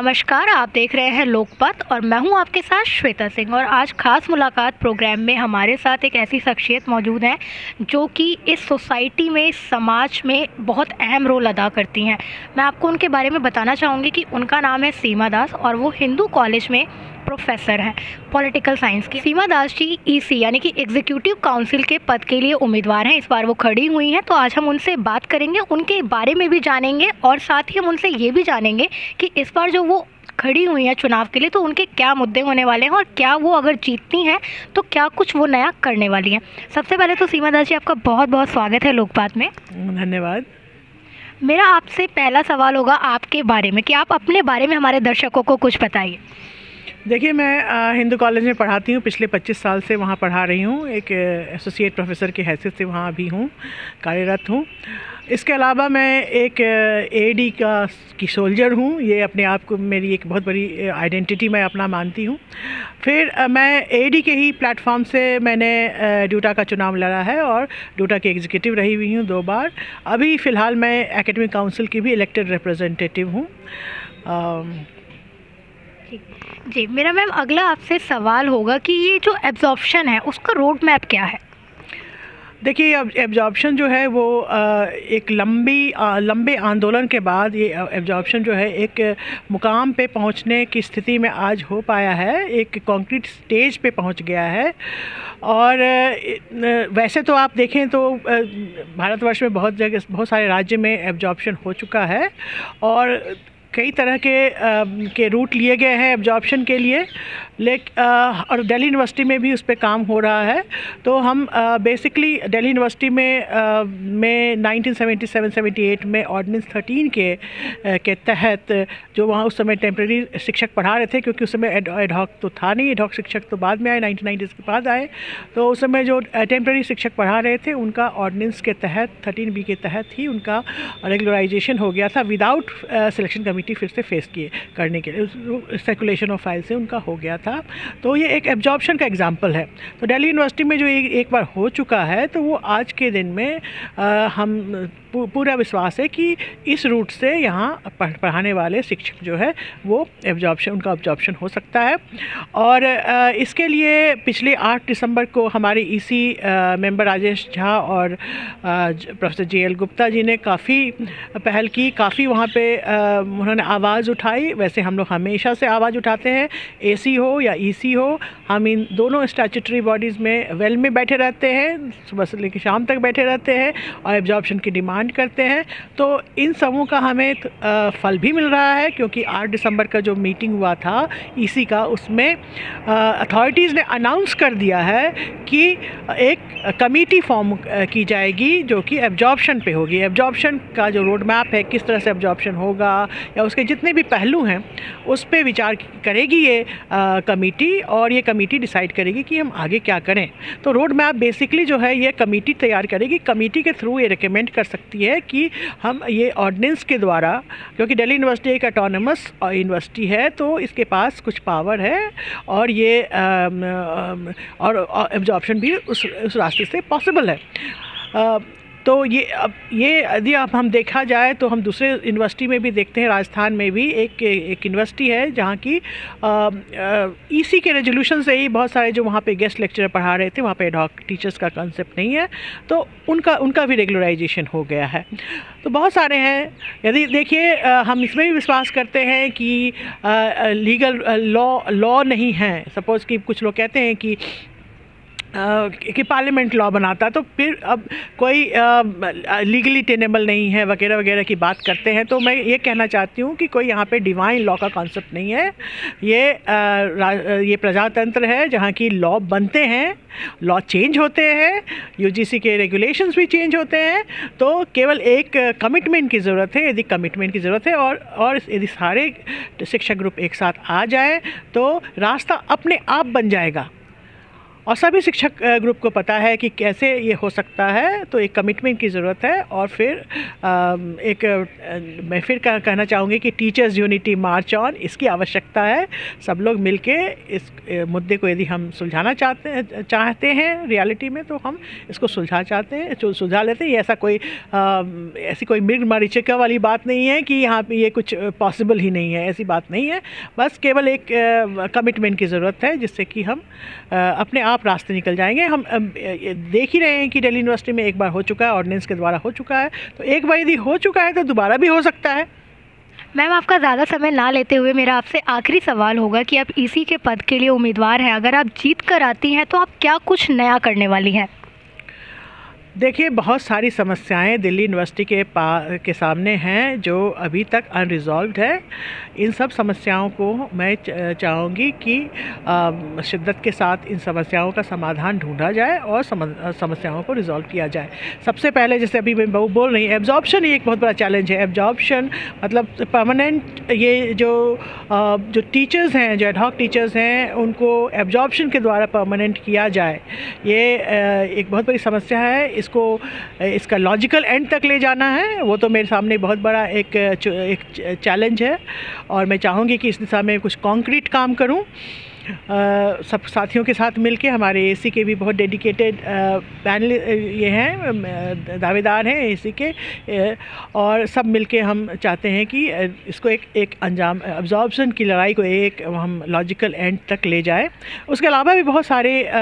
नमस्कार, आप देख रहे हैं लोकपथ और मैं हूं आपके साथ श्वेता सिंह। और आज खास मुलाकात प्रोग्राम में हमारे साथ एक ऐसी शख्सियत मौजूद है जो कि इस सोसाइटी में, इस समाज में बहुत अहम रोल अदा करती हैं। मैं आपको उनके बारे में बताना चाहूँगी कि उनका नाम है सीमा दास और वो हिंदू कॉलेज में प्रोफेसर हैं पॉलिटिकल साइंस की। सीमा दास जी ईसी यानी कि एग्जीक्यूटिव काउंसिल के पद के लिए उम्मीदवार हैं। इस बार वो खड़ी हुई हैं, तो आज हम उनसे बात करेंगे, उनके बारे में भी जानेंगे और साथ ही हम उनसे ये भी जानेंगे कि इस बार जो वो खड़ी हुई हैं चुनाव के लिए तो उनके क्या मुद्दे होने वाले हैं और क्या वो अगर जीतती हैं तो क्या कुछ वो नया करने वाली हैं। सबसे पहले तो सीमा दास जी, आपका बहुत बहुत स्वागत है लोकपात में। धन्यवाद। मेरा आपसे पहला सवाल होगा आपके बारे में कि आप अपने बारे में हमारे दर्शकों को कुछ बताइए। देखिए, मैं हिंदू कॉलेज में पढ़ाती हूँ, पिछले 25 साल से वहाँ पढ़ा रही हूँ। एक एसोसिएट प्रोफेसर की हैसियत से वहाँ भी हूँ, कार्यरत हूँ। इसके अलावा मैं एक एडी की सोल्जर हूँ। ये अपने आप को मेरी एक बहुत बड़ी आइडेंटिटी मैं अपना मानती हूँ। फिर मैं एडी के ही प्लेटफॉर्म से मैंने ड्यूटा का चुनाव लड़ा है और ड्यूटा की एग्जीक्यूटिव रही हुई हूँ 2 बार। अभी फ़िलहाल मैं एकेडमिक काउंसिल की भी इलेक्टेड रिप्रेजेंटेटिव हूँ। जी, मेरा मैम अगला आपसे सवाल होगा कि ये जो एब्जॉर्प्शन है उसका रोड मैप क्या है? देखिए, अब एब्जॉर्प्शन जो है वो एक लंबे आंदोलन के बाद ये एब्जॉर्प्शन जो है एक मुकाम पे पहुंचने की स्थिति में आज हो पाया है, एक कॉन्क्रीट स्टेज पे पहुंच गया है। और वैसे तो आप देखें तो भारतवर्ष में बहुत सारे राज्य में एब्जॉर्प्शन हो चुका है और कई तरह के रूट लिए गए हैं एब्जॉर्प्शन के लिए, और दिल्ली यूनिवर्सिटी में भी उस पर काम हो रहा है। तो हम बेसिकली दिल्ली यूनिवर्सिटी में 1977-78 में ऑर्डिनेंस 13 के तहत, जो वहाँ उस समय टेम्प्रेरी शिक्षक पढ़ा रहे थे, क्योंकि उस समय एडहॉक तो था नहीं, एडहॉक शिक्षक तो बाद में आए, 1990s के बाद आए। तो उस समय जो टेम्प्रेरी शिक्षक पढ़ा रहे थे उनका ऑर्डिनेंस के तहत 13B के तहत ही उनका रेगुलराइजेशन हो गया था, विदाउट सिलेक्शन कमेटी फिर से फेस करने के लिए, सर्कुलेशन ऑफ फाइल से उनका हो गया था। तो ये एक एब्जॉर्प्शन का एग्जाम्पल है। तो दिल्ली यूनिवर्सिटी में जो एक बार हो चुका है, तो वो आज के दिन में हम पूरा विश्वास है कि इस रूट से यहाँ पढ़ाने वाले शिक्षक जो है वो उनका एब्जॉर्प्शन हो सकता है। और इसके लिए पिछले 8 दिसंबर को हमारे ईसी मेंबर राजेश झा और प्रोफेसर JL गुप्ता जी ने काफ़ी पहल की, काफ़ी वहाँ पे उन्होंने आवाज़ उठाई। वैसे हम लोग हमेशा से आवाज़ उठाते हैं, AC हो या EC हो, हम इन दोनों स्टैट्यूटरी बॉडीज़ में वेल में बैठे रहते हैं, सुबह से लेकर शाम तक बैठे रहते हैं और एब्जॉर्प्शन की डिमांड करते हैं। तो इन सबों का हमें फल भी मिल रहा है, क्योंकि 8 दिसंबर का जो मीटिंग हुआ था EC का, उसमें अथॉरिटीज़ ने अनाउंस कर दिया है कि एक कमेटी फॉर्म की जाएगी जो कि एब्जॉर्प्शन पे होगी। एब्जॉर्प्शन का जो रोड मैप है, किस तरह से एब्जॉर्प्शन होगा या उसके जितने भी पहलू हैं, उस पे विचार करेगी ये कमेटी, और ये कमेटी डिसाइड करेगी कि हम आगे क्या करें। तो रोड मैप बेसिकली जो है ये कमेटी तैयार करेगी। कमेटी के थ्रू ये रिकमेंड कर सकती है कि हम ये ऑर्डिनेंस के द्वारा, क्योंकि दिल्ली यूनिवर्सिटी एक ऑटोनमस यूनिवर्सिटी है, तो इसके पास कुछ पावर है और ये और एब्जॉर्प्शन भी उस रास्ते से पॉसिबल है। तो ये यदि हम देखा जाए तो हम दूसरे यूनिवर्सिटी में भी देखते हैं। राजस्थान में भी एक यूनिवर्सिटी है जहाँ की EC के रेजोल्यूशन से ही बहुत सारे जो वहाँ पे गेस्ट लेक्चरर पढ़ा रहे थे, वहाँ पे एडहॉक टीचर्स का कंसेप्ट नहीं है, तो उनका भी रेगुलराइजेशन हो गया है। तो बहुत सारे हैं। यदि देखिए, हम इसमें भी विश्वास करते हैं कि लीगल लॉ नहीं है। सपोज़ कि कुछ लोग कहते हैं कि पार्लियामेंट लॉ बनाता, तो फिर अब कोई लीगली टेनेबल नहीं है वगैरह वगैरह की बात करते हैं। तो मैं ये कहना चाहती हूँ कि कोई यहाँ पे डिवाइन लॉ का कॉन्सेप्ट नहीं है। ये प्रजातंत्र है जहाँ की लॉ बनते हैं, लॉ चेंज होते हैं, UGC के रेगुलेशंस भी चेंज होते हैं। तो केवल एक कमिटमेंट की ज़रूरत है। यदि कमिटमेंट की ज़रूरत है और यदि सारे शिक्षक ग्रुप एक साथ आ जाए तो रास्ता अपने आप बन जाएगा। और सभी शिक्षक ग्रुप को पता है कि कैसे ये हो सकता है। तो एक कमिटमेंट की ज़रूरत है। और फिर मैं फिर कहना चाहूँगी कि टीचर्स यूनिटी मार्च ऑन, इसकी आवश्यकता है। सब लोग मिलके इस मुद्दे को यदि हम सुलझाना चाहते हैं रियलिटी में, तो हम इसको सुलझा लेते हैं। ऐसी कोई मृग मरीचिका वाली बात नहीं है कि यहाँ पे ये कुछ पॉसिबल ही नहीं है, ऐसी बात नहीं है। बस केवल एक कमिटमेंट की ज़रूरत है, जिससे कि हम अपने आप रास्ते निकल जाएंगे। हम देख ही रहे हैं कि दिल्ली यूनिवर्सिटी में एक बार हो चुका है, ऑर्डिनेंस के द्वारा हो चुका है, तो एक बार यदि हो चुका है तो दोबारा भी हो सकता है। मैम, आपका ज़्यादा समय ना लेते हुए मेरा आपसे आखिरी सवाल होगा कि आप ईसी के पद के लिए उम्मीदवार हैं। अगर आप जीत कर आती हैं तो आप क्या कुछ नया करने वाली हैं? देखिए, बहुत सारी समस्याएं दिल्ली यूनिवर्सिटी के सामने हैं जो अभी तक अनरिजॉल्व्ड है। इन सब समस्याओं को मैं चाहूँगी कि शिद्दत के साथ इन समस्याओं का समाधान ढूंढा जाए और समस्याओं को रिजॉल्व किया जाए। सबसे पहले, जैसे अभी मैं बोल रही हूँ, एब्जॉर्प्शन एक बहुत बड़ा चैलेंज है। एब्जॉर्प्शन मतलब परमानेंट, ये जो टीचर्स हैं, जो एडहॉक टीचर्स हैं, उनको एब्जॉर्प्शन के द्वारा परमानेंट किया जाए। ये एक बहुत बड़ी समस्या है। इसका लॉजिकल एंड तक ले जाना है, वो तो मेरे सामने बहुत बड़ा एक चैलेंज है। और मैं चाहूँगी कि इस दिशा में कुछ कॉन्क्रीट काम करूँ। सब साथियों के साथ मिलके, हमारे एसी के भी बहुत डेडिकेटेड पैनल ये हैं, दावेदार हैं एसी के, और सब मिलके हम चाहते हैं कि इसको एक अंजाम, अब्जॉर्प्शन की लड़ाई को एक हम लॉजिकल एंड तक ले जाए। उसके अलावा भी बहुत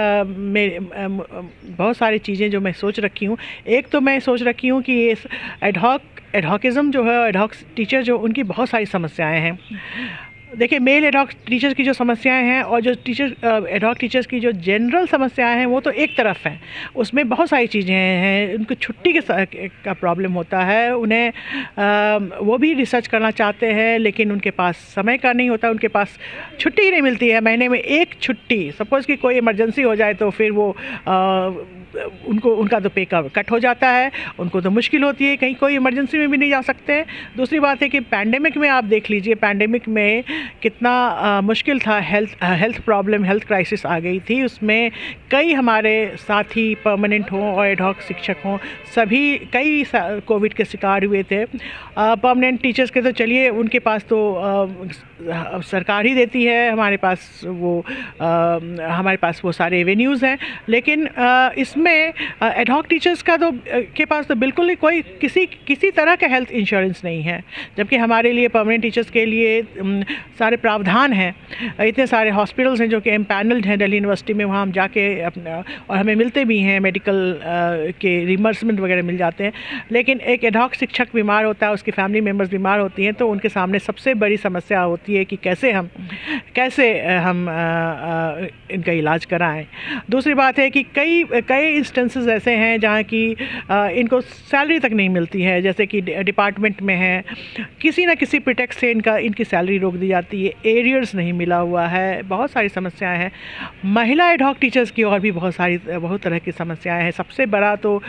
सारी चीज़ें जो मैं सोच रखी हूँ। एक तो मैं सोच रखी हूँ कि ये एडहॉकिज़म जो है, एडहॉक टीचर जो, उनकी बहुत सारी समस्याएँ हैं। देखिए, मेल एडहॉक टीचर्स की जो समस्याएं हैं और जो एडहॉक टीचर्स की जो जनरल समस्याएं हैं, वो तो एक तरफ हैं। उसमें बहुत सारी चीज़ें हैं। उनको छुट्टी का प्रॉब्लम होता है। उन्हें वो भी रिसर्च करना चाहते हैं, लेकिन उनके पास समय का नहीं होता। उनके पास छुट्टी ही नहीं मिलती है। महीने में एक छुट्टी, सपोज़ कि कोई इमरजेंसी हो जाए तो फिर वो उनका तो पे कट हो जाता है। उनको तो मुश्किल होती है, कहीं कोई इमरजेंसी में भी नहीं जा सकते। दूसरी बात है कि पैंडेमिक में आप देख लीजिए, पैंडेमिक में कितना मुश्किल था। हेल्थ प्रॉब्लम, हेल्थ क्राइसिस आ गई थी। उसमें कई हमारे साथी परमानेंट हों और एडहॉक शिक्षक हों, सभी कई कोविड के शिकार हुए थे। परमानेंट टीचर्स के तो चलिए, उनके पास तो सरकार ही देती है, हमारे पास वो सारे एवेन्यूज़ हैं। लेकिन इसमें एडहॉक टीचर्स के पास तो बिल्कुल ही कोई किसी तरह का हेल्थ इंश्योरेंस नहीं है, जबकि हमारे लिए परमानेंट टीचर्स के लिए सारे प्रावधान हैं। इतने सारे हॉस्पिटल्स हैं जो कि एम्पैनल्ड हैं दिल्ली यूनिवर्सिटी में, वहाँ हम जाके और हमें मिलते भी हैं, मेडिकल के रिमर्समेंट वगैरह मिल जाते हैं। लेकिन एक एडहॉक शिक्षक बीमार होता है, उसकी फैमिली मेम्बर्स बीमार होती हैं, तो उनके सामने सबसे बड़ी समस्या होती है कि कैसे हम इनका इलाज कराएं। दूसरी बात है कि कई इंस्टेंसेस ऐसे हैं जहाँ की इनको सैलरी तक नहीं मिलती है। जैसे कि डिपार्टमेंट में है, किसी न किसी प्रिटेक्स्ट से इनकी सैलरी रोक दी जाती है, एरियर्स नहीं मिला हुआ है, बहुत सारी समस्याएं हैं। महिला एडहॉक टीचर्स की और भी बहुत तरह की समस्याएं हैं। सबसे बड़ा तो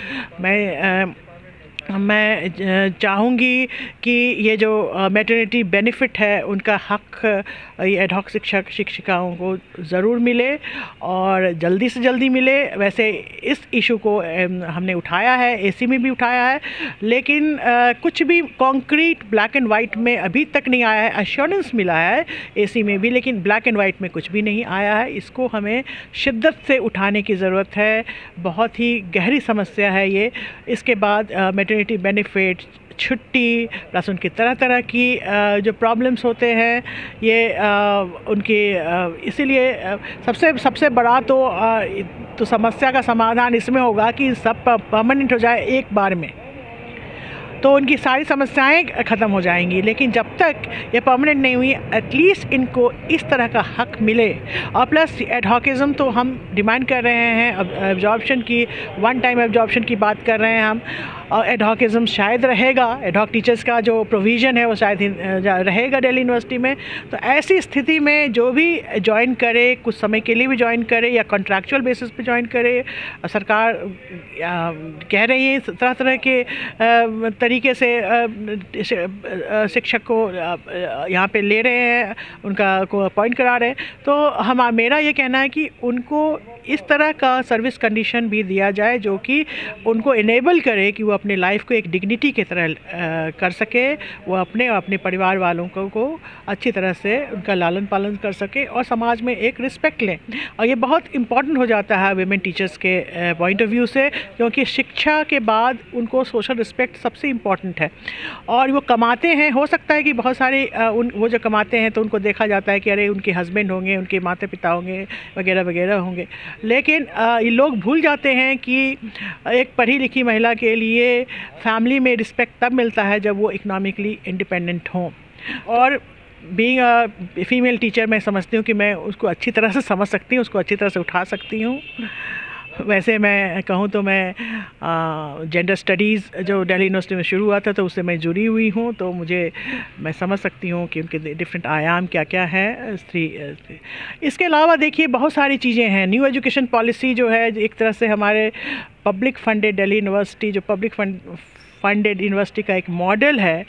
मैं चाहूँगी कि ये जो मैटरनिटी बेनिफिट है, उनका हक़ ये एडहॉक शिक्षिकाओं को ज़रूर मिले और जल्दी से जल्दी मिले। वैसे इस इशू को हमने उठाया है, एसी में भी उठाया है, लेकिन कुछ भी कॉन्क्रीट ब्लैक एंड वाइट में अभी तक नहीं आया है। एश्योरेंस मिला है एसी में भी, लेकिन ब्लैक एंड वाइट में कुछ भी नहीं आया है। इसको हमें शिद्दत से उठाने की ज़रूरत है। बहुत ही गहरी समस्या है ये। इसके बाद मैटरनिटी बेनिफिट, छुट्टी, प्लस उनकी तरह तरह की जो प्रॉब्लम्स होते हैं, ये उनके इसीलिए सबसे बड़ा तो समस्या का समाधान इसमें होगा कि सब परमानेंट हो जाए एक बार में, तो उनकी सारी समस्याएं ख़त्म हो जाएंगी। लेकिन जब तक ये परमानेंट नहीं हुई, एटलीस्ट इनको इस तरह का हक मिले। और प्लस एडहॉकिज़म तो हम डिमांड कर रहे हैं, एब्जॉर्प्शन की, वन टाइम एब्जॉर्प्शन की बात कर रहे हैं हम। और एडहॉकिज़म शायद रहेगा, एडहॉक टीचर्स का जो प्रोविज़न है वो शायद रहेगा दिल्ली यूनिवर्सिटी में। तो ऐसी स्थिति में जो भी ज्वाइन करे, कुछ समय के लिए भी ज्वाइन करे या कॉन्ट्रैक्चुअल बेसिस पे ज्वाइन करे, सरकार कह रही है तरह तरह के तरीके से शिक्षक को यहाँ पे ले रहे हैं, उनका को अपॉइंट करा रहे हैं। तो मेरा ये कहना है कि उनको इस तरह का सर्विस कंडीशन भी दिया जाए जो कि उनको इनेबल करे कि वो अपने लाइफ को एक डिग्निटी की तरह कर सके, वो अपने और अपने परिवार वालों को अच्छी तरह से उनका लालन पालन कर सके और समाज में एक रिस्पेक्ट लें। और ये बहुत इम्पॉर्टेंट हो जाता है वीमेन टीचर्स के पॉइंट ऑफ व्यू से, क्योंकि शिक्षा के बाद उनको सोशल रिस्पेक्ट सबसे इम्पॉर्टेंट है। और वो कमाते हैं, हो सकता है कि बहुत सारे वो जो कमाते हैं तो उनको देखा जाता है कि अरे उनके हस्बैंड होंगे, उनके माता पिता होंगे, वगैरह वगैरह होंगे, लेकिन ये लोग भूल जाते हैं कि एक पढ़ी लिखी महिला के लिए फैमिली में रिस्पेक्ट तब मिलता है जब वो इकोनॉमिकली इंडिपेंडेंट हों। और बीइंग अ फीमेल टीचर मैं समझती हूँ कि मैं उसको अच्छी तरह से समझ सकती हूँ, उसको अच्छी तरह से उठा सकती हूँ। वैसे मैं कहूँ तो मैं जेंडर स्टडीज़ जो दिल्ली यूनिवर्सिटी में शुरू हुआ था तो उससे मैं जुड़ी हुई हूँ, तो मैं समझ सकती हूँ कि उनके डिफरेंट आयाम क्या क्या हैं स्त्री। इसके अलावा देखिए बहुत सारी चीज़ें हैं। न्यू एजुकेशन पॉलिसी जो है एक तरह से हमारे पब्लिक फंडेड दिल्ली यूनिवर्सिटी जो पब्लिक फंडेड यूनिवर्सिटी का एक मॉडल है,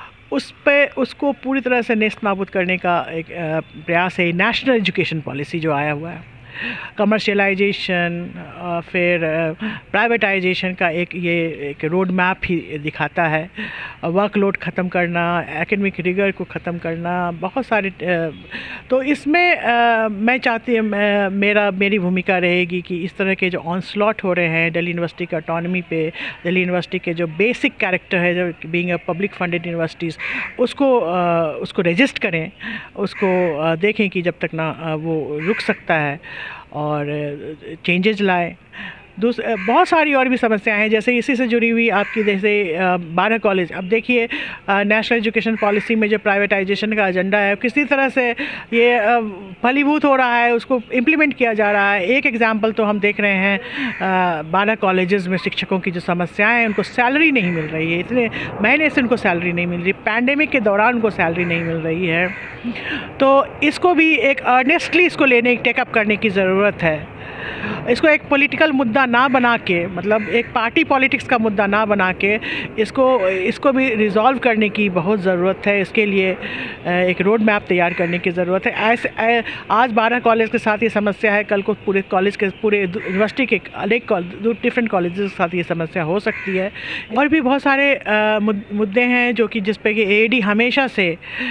उसको पूरी तरह से नेस्त नाबूद करने का एक प्रयास है। नेशनल एजुकेशन पॉलिसी जो आया हुआ है, कमर्शियलाइजेशन फिर प्राइवेटाइजेशन का एक रोड मैप ही दिखाता है। वर्कलोड ख़त्म करना, एकेडमिक रिगर को ख़त्म करना, बहुत सारे तो इसमें मैं चाहती हूँ, मेरी भूमिका रहेगी कि इस तरह के जो ऑनस्लॉट हो रहे हैं दिल्ली यूनिवर्सिटी के ऑटोनॉमी पे, दिल्ली यूनिवर्सिटी के जो बेसिक कैरेक्टर है जो being a public funded universities, उसको रजिस्ट करें, उसको देखें कि जब तक ना वो रुक सकता है और चेंजेस लाए। बहुत सारी और भी समस्याएं हैं, जैसे इसी से जुड़ी हुई आपकी जैसे 12 कॉलेज। अब देखिए नेशनल एजुकेशन पॉलिसी में जो प्राइवेटाइजेशन का एजेंडा है किसी तरह से ये फलीभूत हो रहा है, उसको इम्प्लीमेंट किया जा रहा है। एक एग्जांपल तो हम देख रहे हैं 12 कॉलेजेस में शिक्षकों की जो समस्याएं हैं, उनको सैलरी नहीं मिल रही है, इतने महीने से उनको सैलरी नहीं मिल रही, पैंडेमिक के दौरान उनको सैलरी नहीं मिल रही है। तो इसको भी एक अर्नेस्टली इसको टेकअप करने की ज़रूरत है। इसको एक पॉलिटिकल मुद्दा ना बना के, मतलब एक पार्टी पॉलिटिक्स का मुद्दा ना बना के इसको भी रिज़ॉल्व करने की बहुत ज़रूरत है। इसके लिए एक रोड मैप तैयार करने की ज़रूरत है। ऐसे आज 12 कॉलेज के साथ ये समस्या है, कल को पूरे कॉलेज के पूरे यूनिवर्सिटी के अनेक डिफरेंट कॉलेज के साथ ये समस्या हो सकती है। और भी बहुत सारे मुद्दे हैं जो कि जिस पे कि एडी हमेशा से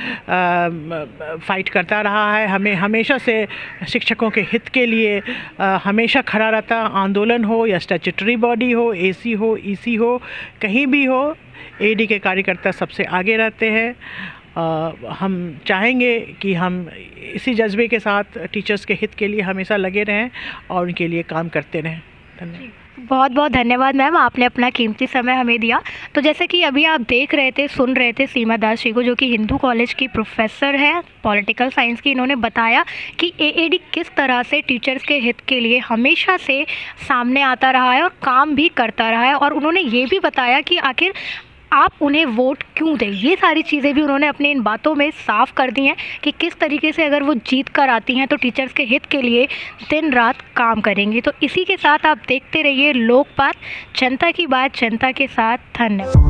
फाइट करता रहा है, हमें हमेशा से शिक्षकों के हित के लिए हमेशा खड़ा रहता। आंदोलन हो या स्टैट्यूटरी बॉडी हो, एसी हो, ईसी हो, कहीं भी हो, एडी के कार्यकर्ता सबसे आगे रहते हैं। हम चाहेंगे कि हम इसी जज्बे के साथ टीचर्स के हित के लिए हमेशा लगे रहें और उनके लिए काम करते रहें। धन्यवाद। बहुत बहुत धन्यवाद मैम, आपने अपना कीमती समय हमें दिया। तो जैसे कि अभी आप देख रहे थे, सुन रहे थे सीमा दास जी को, जो कि हिंदू कॉलेज की प्रोफेसर है पॉलिटिकल साइंस की। इन्होंने बताया कि एएडी किस तरह से टीचर्स के हित के लिए हमेशा से सामने आता रहा है और काम भी करता रहा है। और उन्होंने ये भी बताया कि आखिर आप उन्हें वोट क्यों दें। ये सारी चीज़ें भी उन्होंने अपनी इन बातों में साफ कर दी हैं कि किस तरीके से अगर वो जीत कर आती हैं तो टीचर्स के हित के लिए दिन रात काम करेंगी। तो इसी के साथ आप देखते रहिए लोकपात, जनता की बात जनता के साथ। धन्यवाद।